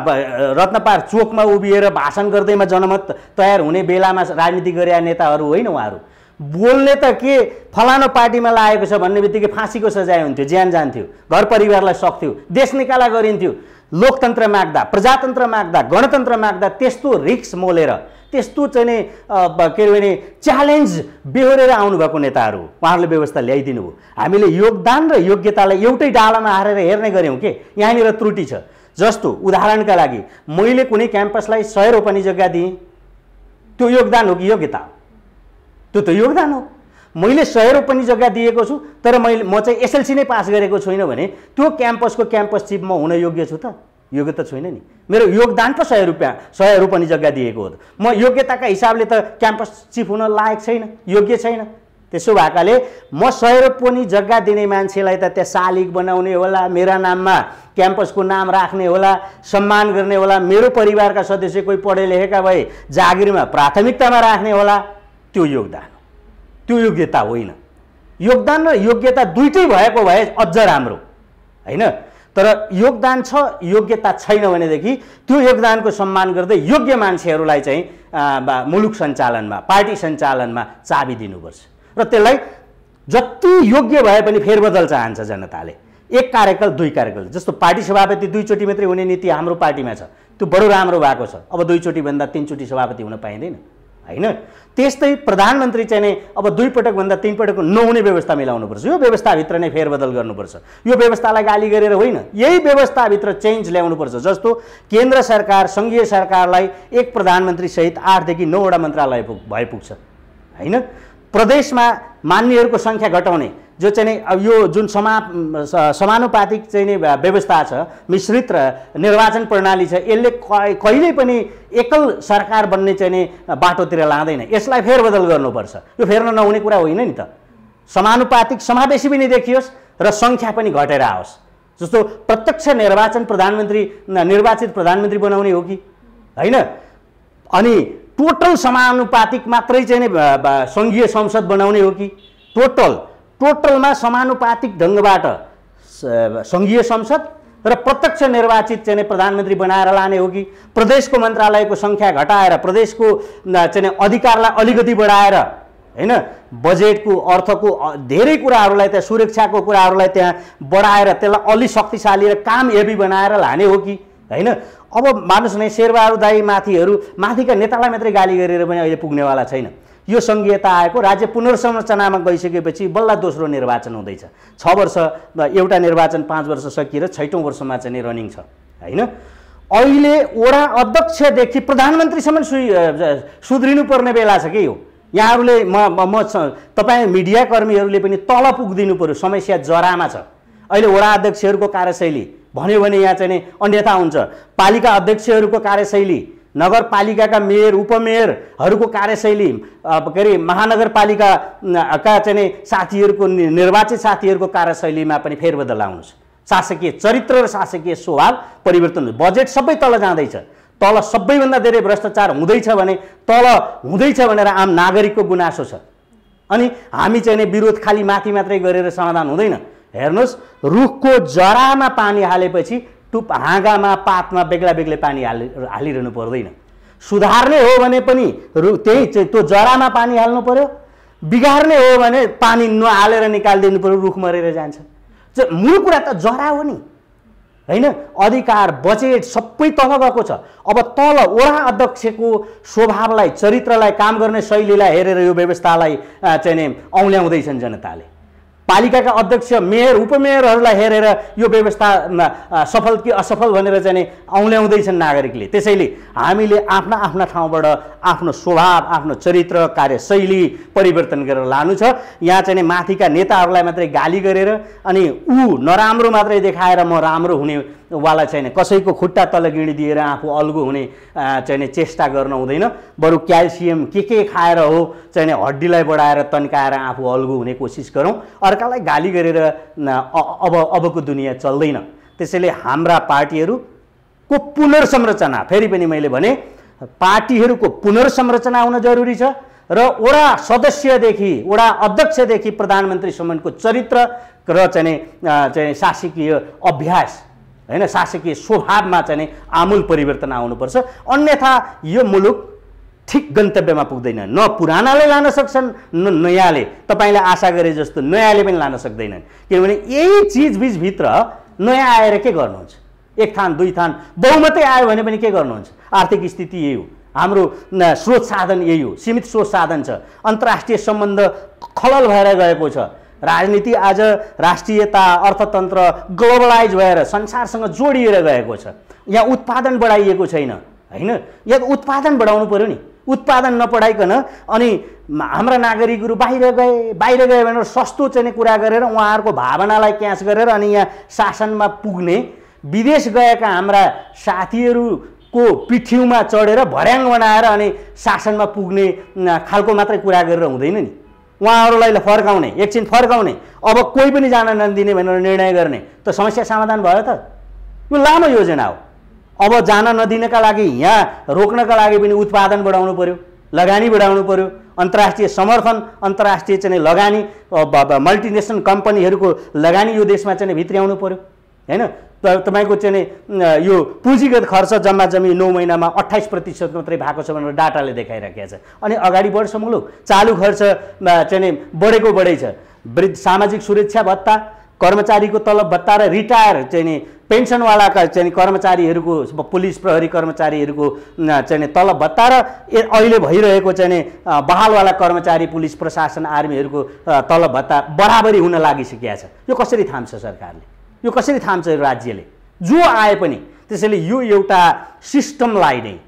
रत्नपार चोकमा उभिएर भाषण गर्दैमा जनमत तयार हुने बेलामा राजनीति गरेका नेताहरू होइन उहाँहरू। बोल्ने त के फलानो पार्टीमा लागेको छ भन्ने बित्तिकै फाँसीको सजाय हुन्थ्यो, ज्यान जान्थ्यो, घर परिवारलाई सक्थ्यो, देश निकाला गरिन्थ्यो। लोकतन्त्र माग्दा, प्रजातन्त्र माग्दा, गणतन्त्र माग्दा त्यस्तो रिक्स मोलेर, त्यस्तो चाहिँ नि के अरे भने च्यालेन्ज बेहोरेर आउनुभएको नेताहरू उहाँहरूले व्यवस्था ल्याइदिनु भयो। हामीले योगदान र योग्यतालाई एउटै डालामा हालेर हेर्ने गऱ्यौँ के यहाँनिर त्रुटि छ। जस्तो उदाहरणका लागि मैले कुनै क्याम्पसलाई 100 रोपनी जग्गा दिएँ, त्यो योगदान हो कि योग्यता हो? त्यो त योगदान हो। मैले 100 रोपनी जग्गा दिएको छु तर म चाहिँ एसएलसी नै पास गरेको छुइनँ भने त्यो क्याम्पसको क्याम्पस चिफ म हुन योग्य छु त? योग्य त छुइनँ नि। मेरो योगदान त 100 रोपनी जग्गा दिएको हो। म योग्यताका हिसाबले त क्याम्पस चिफ हुन लायक छैन, योग्य छैन। त्यसो भएकाले म 100 रोपनी जग्गा दिने मान्छेलाई त त्यहाँ शालिग बनाउने होला, मेरा नाममा क्याम्पसको नाम राख्ने होला, सम्मान गर्ने होला, मेरो परिवारका सदस्य कोही पढे लेखेका भए जागिरमा प्राथमिकतामा राख्ने होला, त्यो योगदान हो, त्यो योग्यता होइन। योगदान र योग्यता दुइटै भएको भए अझ राम्रो हैन। तर योगदान छ, योग्यता छैन भनेदेखि त्यो योगदानको सम्मान गर्दै योग्य मान्छेहरूलाई चाहिँ मुलुक सञ्चालनमा, पार्टी सञ्चालनमा चाबी दिनुपर्छ। र त्यसलाई जति योग्य भए पनि फेरबदल चाहन्छ जनताले। एक कार्यकाल दुई कार्यकाल, जस्तो पार्टी सभापति 2 चोटि मात्रै हुने नीति हाम्रो पार्टीमा छ, त्यो बडो राम्रो भएको छ। अब 2 चोटि भन्दा 3 चोटि सभापति हुन पाइँदैन हैन। त्यस्तै प्रधानमन्त्री चाहिँ नै अब 2 पटक भन्दा 3 पटक नहुने व्यवस्था मिलाउनुपर्छ। यो व्यवस्थाभित्र नै फेरबदल गर्नुपर्छ। यो व्यवस्थालाई गाली गरेर होइन, यही व्यवस्थाभित्र चेन्ज ल्याउनुपर्छ। जस्तो केन्द्र सरकार, सङ्घीय सरकारलाई एक प्रधानमन्त्री सहित 8 देखि 9 वटा मन्त्रालय भए पुग्छ हैन। प्रदेशमा मान्यहरूको सङ्ख्या घटाउने जो चाहिँ अब यो जुन समानुपातिक चाहिँ नि व्यवस्था छ, मिश्रित र निर्वाचन प्रणाली छ, यसले कहिल्यै पनि एकल सरकार बन्ने चाहिँ नि बाटोतिर लाँदैन। यसलाई फेरबदल गर्नुपर्छ। यो फेर्न नहुने कुरा होइन नि त। समानुपातिक समावेशी पनि देखियोस् र सङ्ख्या पनि घटेर आओस्। जस्तो प्रत्यक्ष निर्वाचित प्रधानमन्त्री बनाउने हो कि होइन, अनि टोटल समानुपातिक मात्रै चाहिँ नि सङ्घीय संसद बनाउने हो कि टोटलमा समानुपातिक ढङ्गबाट सङ्घीय संसद र प्रत्यक्ष निर्वाचित चाहिँ प्रधानमन्त्री बनाएर लाने हो कि प्रदेशको मन्त्रालयको सङ्ख्या घटाएर प्रदेशको चाहिँ अधिकारलाई अलिकति बढाएर हैन, बजेटको अर्थको धेरै कुराहरूलाई त्यहाँ, सुरक्षाको कुराहरूलाई त्यहाँ बढाएर त्यसलाई अलि शक्तिशाली र काम हेभी बनाएर लाने हो कि हैन। अब मानुस् नै शेरबहादुर दाई माथिका नेतालाई मात्रै गाली गरेर पनि अहिले पुग्नेवाला छैन। यो सङ्घीयता आएको, राज्य पुनर्संरचनामा गइसकेपछि बल्ल दोस्रो निर्वाचन हुँदैछ। 6 वर्ष एउटा निर्वाचन 5 वर्ष सकिएर 6औं वर्षमा चाहिँ रनिङ छ हैन। अहिले वडा अध्यक्षदेखि प्रधानमन्त्रीसम्म सुध्रिनुपर्ने बेला छ के हो। यहाँहरूले तपाईँ मिडियाकर्मीहरूले पनि तल पुगिदिनु पर्यो। समस्या जरामा छ। अहिले वडा अध्यक्षहरूको कार्यशैली भन्यो भने यहाँ चाहिँ अन्यथा हुन्छ। पालिका अध्यक्षहरूको कार्यशैली, नगरपालिकाका मेयर उपमेयरहरूको कार्यशैली, के अरे महानगरपालिकाका चाहिँ साथीहरूको निर्वाचित साथीहरूको कार्यशैलीमा पनि फेरबदल आउनुहोस्। शासकीय चरित्र र शासकीय स्वभाव परिवर्तन, बजेट सबै तल जाँदैछ। तल सबैभन्दा धेरै भ्रष्टाचार हुँदैछ भने तल हुँदैछ भनेर आम नागरिकको गुनासो छ। अनि हामी चाहिँ विरोध खाली माथि मात्रै गरेर समाधान हुँदैन। हेर्नुहोस्, रुखको जरामा पानी हालेपछि टुप हाँगामा पातमा बेग्ला बेग्लै पानी हालिरहनु पर्दैन। सुधार्ने हो भने पनि त्यही त्यो जरामा पानी हाल्नु पर्यो। बिगार्ने हो भने पानी नहालेर निकालिदिनु पर्यो, रुख मरेर जान्छ। मूल कुरा त जरा हो नि, होइन? अधिकार बजेट सबै तल गएको छ। अब तल वडा अध्यक्षको स्वभावलाई, चरित्रलाई, काम गर्ने शैलीलाई हेरेर यो व्यवस्थालाई चाहिँ औल्याउँदैछन् जनताले। पालिकाका अध्यक्ष मेयर उपमेयरहरूलाई हेरेर यो व्यवस्था सफल कि असफल भनेर चाहिँ औल्याउँदैछन् नागरिकले। त्यसैले हामीले आफ्ना आफ्ना ठाउँबाट आफ्नो स्वभाव, आफ्नो चरित्र, कार्यशैली परिवर्तन गरेर लानु छ। यहाँ चाहिँ माथिका नेताहरूलाई मात्रै गाली गरेर अनि ऊ नराम्रो मात्रै देखाएर म राम्रो हुने वाला छैन, कसैको खुट्टा तल गिडिदिएर आफू अल्गो हुने चाहिँ चेष्टा गर्न हुँदैन। बरु क्याल्सियम के खाएर हो चाहिँ हड्डीलाई बढाएर तन्काएर आफू अल्गो हुने कोसिस गरौँ। अर्कालाई गाली गरेर अबको दुनियाँ चल्दैन। त्यसैले हाम्रा पार्टीहरूको पुनर्संरचना, फेरि पनि मैले भने पार्टीहरूको पुनर्संरचना हुन जरुरी छ र वडा सदस्यदेखि वडा अध्यक्षदेखि प्रधानमन्त्रीसम्मको चरित्र र चाहिँ शासकीय अभ्यास, होइन, शासकीय स्वभावमा चाहिँ आमूल परिवर्तन आउनुपर्छ। अन्यथा यो मुलुक ठिक गन्तव्यमा पुग्दैन। न पुरानाले लान सक्छन्, न नयाँले तपाईँले आशा गरे जस्तो नयाँले पनि लान सक्दैनन्। किनभने यही चिजबिचभित्र नयाँ आएर के गर्नुहुन्छ? एक थान दुई थान बहुमतै आयो भने पनि के गर्नुहुन्छ? आर्थिक स्थिति यही हो, हाम्रो स्रोत साधन यही हो, सीमित स्रोत साधन छ, अन्तर्राष्ट्रिय सम्बन्ध खलल भएर गएको छ। राजनीति आज राष्ट्रियता, अर्थतन्त्र ग्लोबलाइज भएर संसारसँग जोडिएर गएको छ। यहाँ उत्पादन बढाइएको छैन, होइन? यहाँ उत्पादन बढाउनु पर्यो नि। उत्पादन नबढाइकन अनि हाम्रा नागरिकहरू बाहिर गए भनेर सस्तो चाहिँ कुरा गरेर उहाँहरूको भावनालाई क्याच गरेर अनि यहाँ शासनमा पुग्ने, विदेश गएका हाम्रा साथीहरूको पिठ्यौमा चढेर भर्याङ बनाएर अनि शासनमा पुग्ने खालको मात्रै कुरा गरेर हुँदैन नि। उहाँहरूलाई फर्काउने, एकछिन फर्काउने, अब कोही पनि जान नदिने भनेर निर्णय गर्ने, त समस्या समाधान भयो त? यो लामो योजना हो। अब जान नदिनका लागि, यहाँ रोक्नका लागि पनि उत्पादन बढाउनु पर्यो, लगानी बढाउनु पर्यो, अन्तर्राष्ट्रिय समर्थन, अन्तर्राष्ट्रिय चाहिँ लगानी, मल्टिनेसनल कम्पनीहरूको लगानी यो देशमा चाहिँ भित्र्याउनु पर्यो, होइन? तपाईँको चाहिँ यो पुँजीगत खर्च जम्मा जम्मी 9 महिनामा 28% मात्रै भएको छ भनेर डाटाले देखाइराखेको छ। अनि अगाडि बढ्छ मुलुक। चालु खर्च चाहिँ बढेको बढै छ। वृद्ध सामाजिक सुरक्षा भत्ता, कर्मचारीको तलब भत्ता र रिटायर चाहिँ पेन्सनवालाका चाहिँ कर्मचारीहरूको, पुलिस प्रहरी कर्मचारीहरूको चाहिँ तलब भत्ता र अहिले भइरहेको चाहिँ बहालवाला कर्मचारी, पुलिस प्रशासन, आर्मीहरूको तलब भत्ता बराबरी हुन लागिसकेको छ। यो कसरी थाम्छ सरकारले? यो कसरी थाम्छ राज्यले? जो आए पनि। त्यसैले यो एउटा सिस्टमलाई नै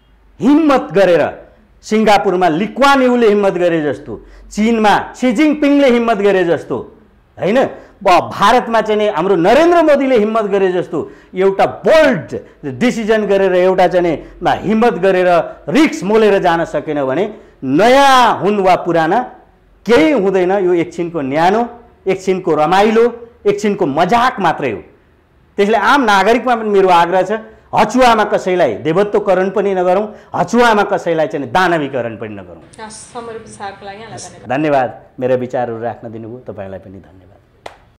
हिम्मत गरेर, सिङ्गापुरमा ली कुआन यूले हिम्मत गरे जस्तो, चीनमा सी जिनपिङले हिम्मत गरे जस्तो, होइन, भारतमा चाहिँ हाम्रो नरेन्द्र मोदीले हिम्मत गरे जस्तो एउटा बोल्ड डिसिजन गरेर, एउटा चाहिँ हिम्मत गरेर रिस्क मोलेर जान सकेन भने नयाँ हुन् वा पुराना केही हुँदैन। यो एकछिनको न्यानो, एकछिनको रमाइलो, एकछिनको मजाक मात्रै हो। त्यसले आम नागरिकमा पनि मेरो आग्रह छ, हचुवामा कसैलाई देवत्वकरण पनि नगरौँ, हचुवामा कसैलाई चाहिँ दानवीकरण पनि नगरौँ। समय विचारको लागि यहाँलाई धन्यवाद। मेरो विचारहरू राख्न दिनुभयो, तपाईँलाई पनि धन्यवाद।